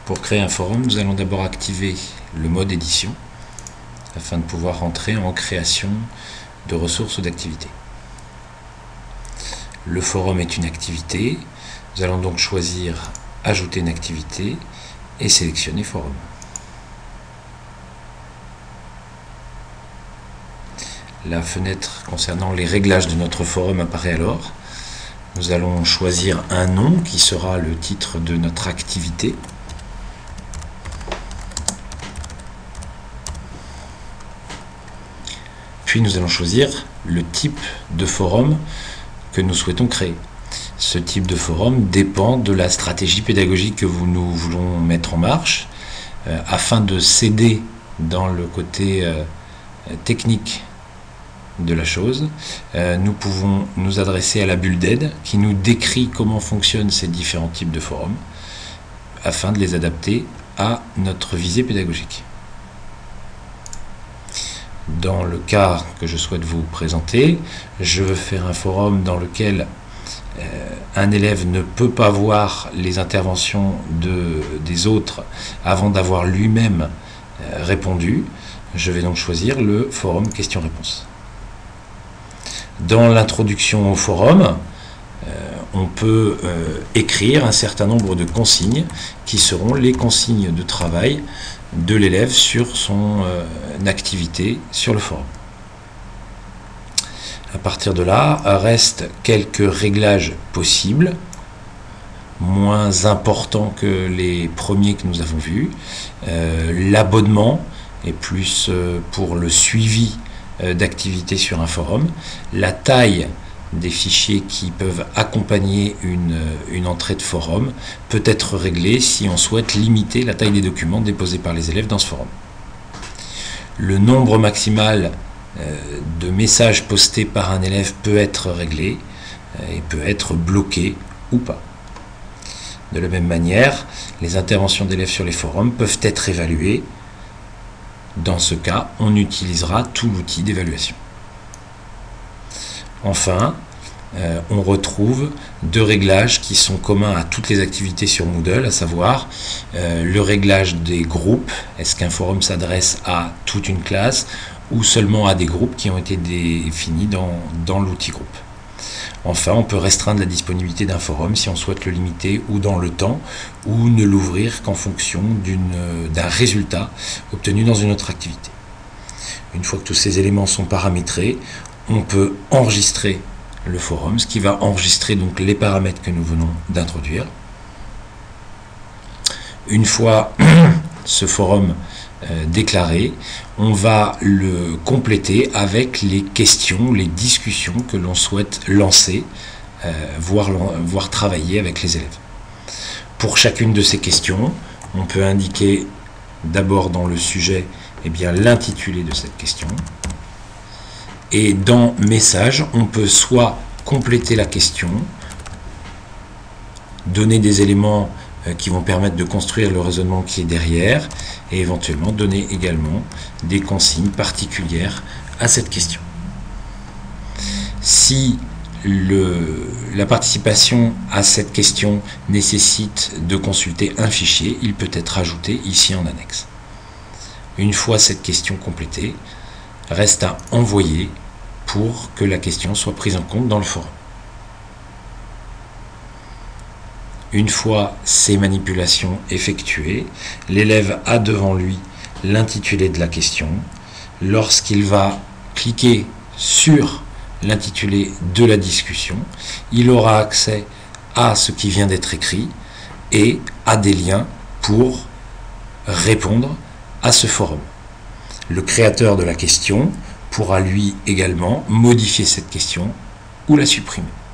Pour créer un forum, nous allons d'abord activer le mode édition afin de pouvoir entrer en création de ressources ou d'activités. Le forum est une activité. Nous allons donc choisir ajouter une activité et sélectionner forum. La fenêtre concernant les réglages de notre forum apparaît alors. Nous allons choisir un nom qui sera le titre de notre activité. Puis nous allons choisir le type de forum que nous souhaitons créer. Ce type de forum dépend de la stratégie pédagogique que nous voulons mettre en marche. Afin de s'aider dans le côté technique de la chose, nous pouvons nous adresser à la bulle d'aide qui nous décrit comment fonctionnent ces différents types de forums afin de les adapter à notre visée pédagogique. Dans le cas que je souhaite vous présenter, je veux faire un forum dans lequel un élève ne peut pas voir les interventions des autres avant d'avoir lui-même répondu. Je vais donc choisir le forum questions-réponses. Dans l'introduction au forum, on peut écrire un certain nombre de consignes qui seront les consignes de travail de l'élève sur son activité sur le forum. À partir de là, restent quelques réglages possibles, moins importants que les premiers que nous avons vus. L'abonnement est plus pour le suivi d'activités sur un forum. La taille des fichiers qui peuvent accompagner une entrée de forum peut être réglée si on souhaite limiter la taille des documents déposés par les élèves dans ce forum. Le nombre maximal de messages postés par un élève peut être réglé et peut être bloqué ou pas. De la même manière, les interventions d'élèves sur les forums peuvent être évaluées. Dans ce cas, on utilisera tout l'outil d'évaluation. Enfin, on retrouve deux réglages qui sont communs à toutes les activités sur Moodle, à savoir le réglage des groupes. Est-ce qu'un forum s'adresse à toute une classe ou seulement à des groupes qui ont été définis dans l'outil groupe. Enfin, on peut restreindre la disponibilité d'un forum si on souhaite le limiter ou dans le temps ou ne l'ouvrir qu'en fonction d'un résultat obtenu dans une autre activité. Une fois que tous ces éléments sont paramétrés, on peut enregistrer le forum, ce qui va enregistrer donc les paramètres que nous venons d'introduire. Une fois ce forum déclaré, on va le compléter avec les questions, les discussions que l'on souhaite lancer, voire travailler avec les élèves. Pour chacune de ces questions, on peut indiquer d'abord dans le sujet l'intitulé de cette question. Et dans Message, on peut soit compléter la question, donner des éléments qui vont permettre de construire le raisonnement qui est derrière, et éventuellement donner également des consignes particulières à cette question. Si la participation à cette question nécessite de consulter un fichier, il peut être ajouté ici en annexe. Une fois cette question complétée, reste à envoyer pour que la question soit prise en compte dans le forum. Une fois ces manipulations effectuées, l'élève a devant lui l'intitulé de la question. Lorsqu'il va cliquer sur l'intitulé de la discussion, il aura accès à ce qui vient d'être écrit et à des liens pour répondre à ce forum. Le créateur de la question pourra lui également modifier cette question ou la supprimer.